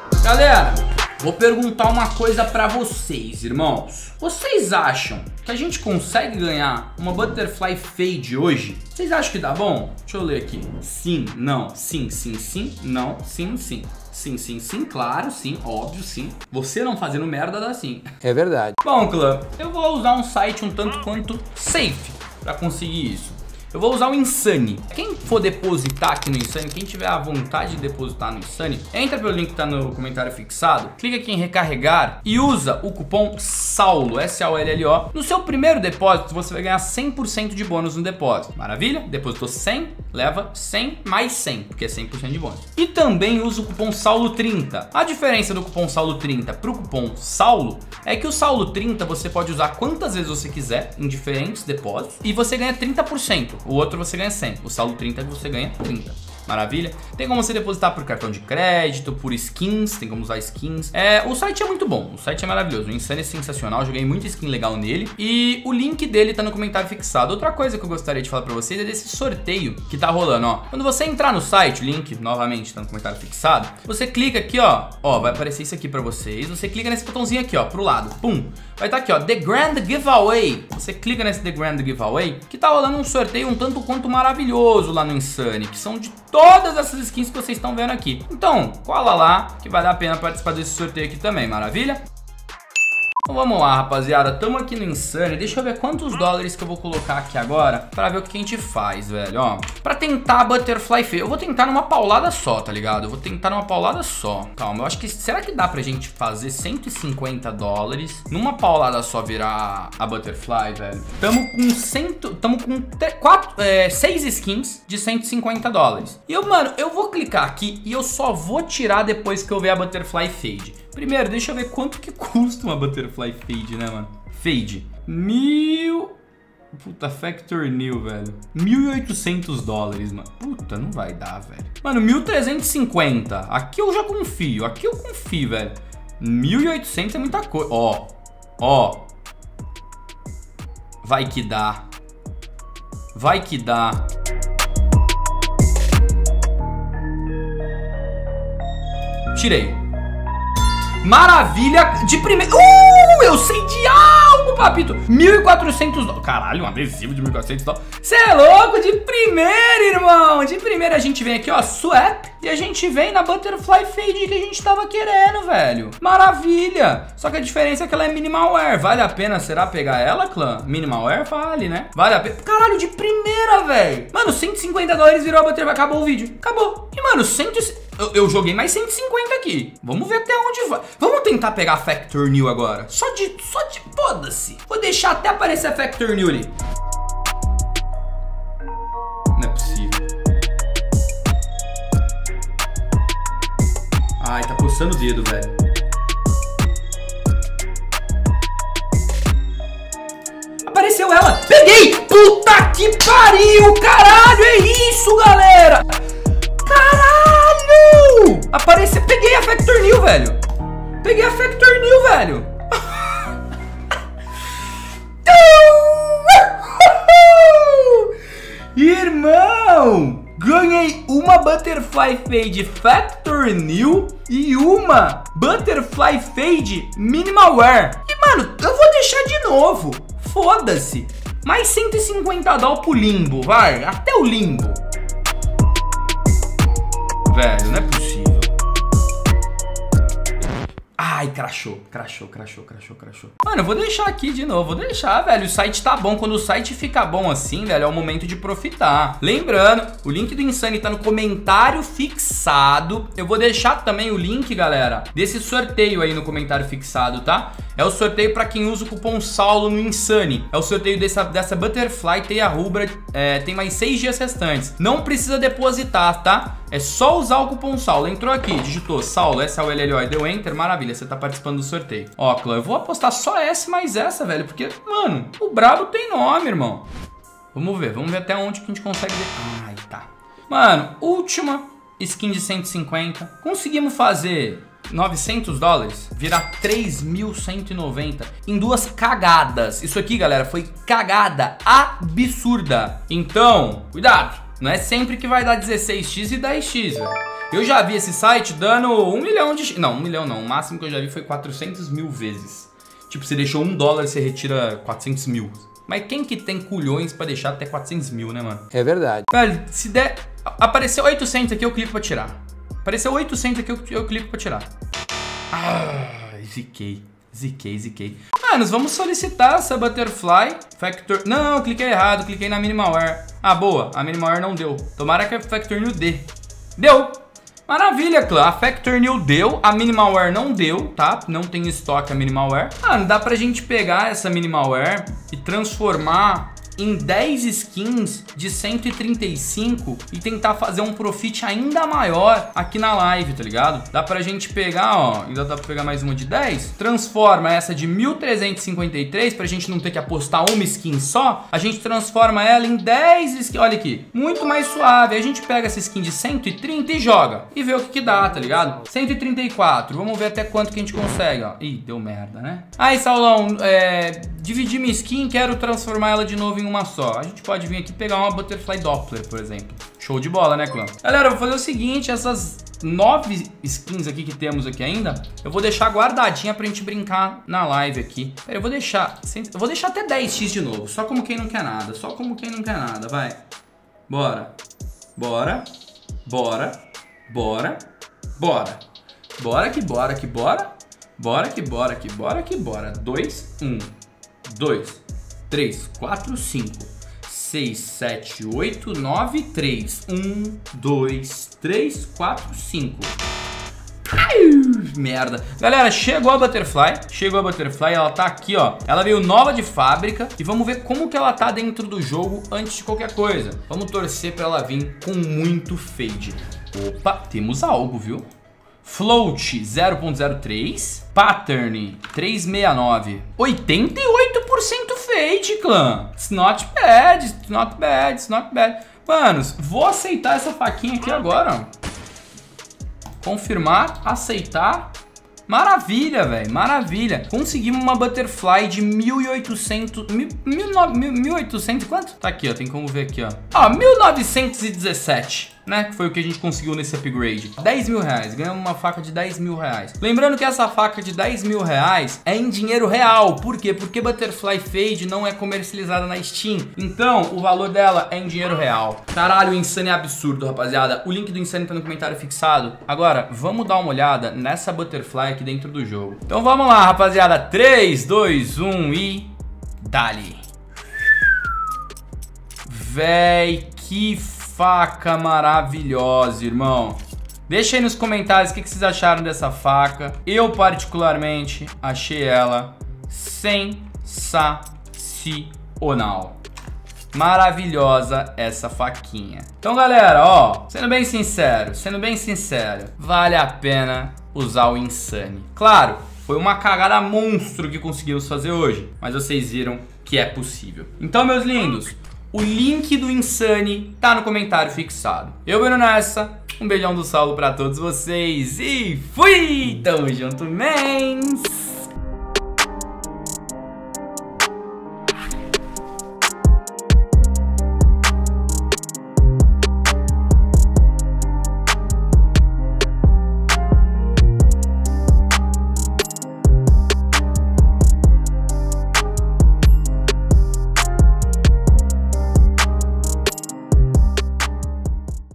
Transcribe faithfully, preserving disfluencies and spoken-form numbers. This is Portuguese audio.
Galera, vou perguntar uma coisa pra vocês, irmãos. Vocês acham que a gente consegue ganhar uma Butterfly Fade hoje? Vocês acham que dá bom? Deixa eu ler aqui. Sim, não, sim, sim, sim, não, sim, sim. Sim, sim, sim, claro, sim, óbvio, sim. Você não fazendo merda dá sim. É verdade. Bom, clã, eu vou usar um site um tanto quanto safe pra conseguir isso. Eu vou usar o Insane. Quem for depositar aqui no Insane, quem tiver a vontade de depositar no Insane, entra pelo link que tá no comentário fixado, clica aqui em recarregar e usa o cupom SAULO, S A U L L O. No seu primeiro depósito, você vai ganhar cem por cento de bônus no depósito. Maravilha? Depositou cem, leva cem mais cem, porque é cem por cento de bônus. E também usa o cupom SAULO trinta. A diferença do cupom SAULO trinta pro cupom SAULO é que o SAULO trinta você pode usar quantas vezes você quiser em diferentes depósitos e você ganha trinta por cento. O outro você ganha cem, o saldo trinta você ganha trinta. Maravilha? Tem como você depositar por cartão de crédito, por skins, tem como usar skins. É, o site é muito bom, o site é maravilhoso, o Insane é sensacional, joguei muita skin legal nele. E o link dele tá no comentário fixado. Outra coisa que eu gostaria de falar pra vocês é desse sorteio que tá rolando, ó. Quando você entrar no site, o link novamente tá no comentário fixado, você clica aqui, ó, ó, vai aparecer isso aqui pra vocês. Você clica nesse botãozinho aqui, ó, pro lado, pum. Vai estar aqui, ó, The Grand Giveaway. Você clica nesse The Grand Giveaway, que tá rolando um sorteio um tanto quanto maravilhoso lá no Insane, que são de todas essas skins que vocês estão vendo aqui. Então, cola lá, que vale a pena participar desse sorteio aqui também, maravilha? Então vamos lá, rapaziada, tamo aqui no Insane. Deixa eu ver quantos dólares que eu vou colocar aqui agora pra ver o que a gente faz, velho, ó. Pra tentar a Butterfly Fade, eu vou tentar numa paulada só, tá ligado? Eu vou tentar numa paulada só. Calma, eu acho que, será que dá pra gente fazer cento e cinquenta dólares numa paulada só virar a Butterfly, velho? Tamo com cento, tamo com quatro, é, seis skins de cento e cinquenta dólares. E eu, mano, eu vou clicar aqui e eu só vou tirar depois que eu ver a Butterfly Fade. Primeiro, deixa eu ver quanto que custa uma Butterfly Fade, né, mano? Fade. Mil... Puta, Factor New, velho. mil e oitocentos dólares, mano. Puta, não vai dar, velho. Mano, mil trezentos e cinquenta. Aqui eu já confio. Aqui eu confio, velho. mil e oitocentos é muita coisa. Ó. Ó. Vai que dá. Vai que dá. Tirei. Maravilha, de primeira. Uh, eu sei de algo, papito. mil e quatrocentos dólares. Caralho, um adesivo de mil e quatrocentos dólares. Você é louco? De primeira, irmão. De primeira a gente vem aqui, ó, swap. E a gente vem na Butterfly Fade que a gente tava querendo, velho. Maravilha. Só que a diferença é que ela é minimal wear. Vale a pena, será, pegar ela, clã? Minimal wear? Vale, né? Vale a pena. Caralho, de primeira, velho. Mano, cento e cinquenta dólares virou a Butterfly. Acabou o vídeo. Acabou. E, mano, cento e... Eu, eu joguei mais cento e cinquenta aqui. Vamos ver até onde vai. Vamos tentar pegar a Factor New agora. Só de... Só de... Foda-se. Vou deixar até aparecer a Factor New ali. Não é possível. Ai, tá coçando o dedo, velho. Apareceu ela. Peguei. Puta que pariu. Caralho, é isso, galera. Caralho. Apareceu. Peguei a Factor New, velho. Peguei a Factor New, velho. Irmão, ganhei uma Butterfly Fade Factor New e uma Butterfly Fade Minimal Wear. E, mano, eu vou deixar de novo. Foda-se. Mais cento e cinquenta dólares pro limbo, vai. Até o limbo. Velho, não é possível. Ai, crashou, crashou, crashou, crashou, crashou. Mano, eu vou deixar aqui de novo, vou deixar, velho. O site tá bom, quando o site fica bom assim, velho, é o momento de profitar. Lembrando, o link do Insane tá no comentário fixado. Eu vou deixar também o link, galera, desse sorteio aí no comentário fixado, tá? É o sorteio pra quem usa o cupom SAULO no Insane. É o sorteio dessa, dessa Butterfly Teia Rubra, é, tem mais seis dias restantes. Não precisa depositar, tá? É só usar o cupom SAULO. Entrou aqui, digitou SAULO, S A U L L O e deu Enter, maravilha, você tá participando do sorteio. Ó, clã, eu vou apostar só essa mais essa, velho, porque, mano, o brabo tem nome, irmão. Vamos ver, vamos ver até onde que a gente consegue ver. Ai, tá. Mano, última skin de cento e cinquenta. Conseguimos fazer novecentos dólares, virar três mil cento e noventa em duas cagadas. Isso aqui, galera, foi cagada absurda. Então, cuidado. Não é sempre que vai dar dezesseis x e dez x, velho. Eu já vi esse site dando um milhão de x. Não, um milhão não. O máximo que eu já vi foi quatrocentos mil vezes. Tipo, você deixou um dólar, você retira quatrocentos mil. Mas quem que tem culhões pra deixar até quatrocentos mil, né, mano? É verdade. Velho, se der... Apareceu oitocentos aqui, eu clico pra tirar. Apareceu oitocentos aqui, eu, eu clico pra tirar. Ah, ziquei. Ziquei, ziquei. Manos, vamos solicitar essa Butterfly Factor... Não, eu cliquei errado, cliquei na Minimalware. Ah, boa, a Minimalware não deu. Tomara que a Factor New dê. Deu! Maravilha, clã. A Factor New deu, a Minimalware não deu, tá? Não tem estoque a Minimalware. Mano, dá pra gente pegar essa Minimalware e transformar em dez skins de cento e trinta e cinco e tentar fazer um profit ainda maior aqui na live, tá ligado? Dá pra gente pegar, ó, ainda dá pra pegar mais uma de dez, transforma essa de mil trezentos e cinquenta e três pra gente não ter que apostar uma skin só, a gente transforma ela em dez skins, olha aqui, muito mais suave. A gente pega essa skin de cento e trinta e joga e vê o que que dá, tá ligado? cento e trinta e quatro, vamos ver até quanto que a gente consegue, ó. Ih, deu merda, né? Aí, Saulão, é, dividi minha skin, quero transformar ela de novo em uma só. A gente pode vir aqui pegar uma Butterfly Doppler, por exemplo. Show de bola, né, clã? Galera, eu vou fazer o seguinte, essas nove skins aqui que temos aqui ainda, eu vou deixar guardadinha pra gente brincar na live aqui. Pera, eu vou deixar, eu vou deixar até dez x de novo, só como quem não quer nada, só como quem não quer nada, vai. Bora. Bora. Bora. Bora. Bora. Bora que bora que bora. Bora que bora que bora que bora. dois, um, dois, três, quatro, cinco, seis, sete, oito, nove, três. um, dois, três, quatro, cinco. Ai, merda. Galera, chegou a Butterfly. Chegou a Butterfly, ela tá aqui, ó. Ela veio nova de fábrica. E vamos ver como que ela tá dentro do jogo antes de qualquer coisa. Vamos torcer pra ela vir com muito fade. Opa, temos algo, viu? Float zero ponto zero três, Pattern trezentos e sessenta e nove, oitenta e oito por cento fade, clã. It's not bad, it's not bad, it's not bad. Manos, vou aceitar essa faquinha aqui agora, ó. Confirmar, aceitar. Maravilha, velho, maravilha. Conseguimos uma Butterfly de mil e oitocentos, mil e oitocentos, quanto? Tá aqui, ó, tem como ver aqui, ó. Ó, mil novecentos e dezessete, né, que foi o que a gente conseguiu nesse upgrade. dez mil reais, ganhamos uma faca de dez mil reais. Lembrando que essa faca de dez mil reais é em dinheiro real. Por quê? Porque Butterfly Fade não é comercializada na Steam. Então, o valor dela é em dinheiro real. Caralho, o Insane é absurdo, rapaziada. O link do Insane tá no comentário fixado. Agora, vamos dar uma olhada nessa Butterfly aqui dentro do jogo. Então vamos lá, rapaziada. três, dois, um e... dali. Véi, que faca maravilhosa, irmão. Deixa aí nos comentários o que vocês acharam dessa faca. Eu, particularmente, achei ela sensacional. Maravilhosa essa faquinha. Então, galera, ó, sendo bem sincero, sendo bem sincero, vale a pena usar o Insane. Claro, foi uma cagada monstro que conseguimos fazer hoje, mas vocês viram que é possível. Então, meus lindos, o link do Insane tá no comentário fixado. Eu vou indo nessa. Um beijão do Saulo pra todos vocês e fui! Tamo junto, mens!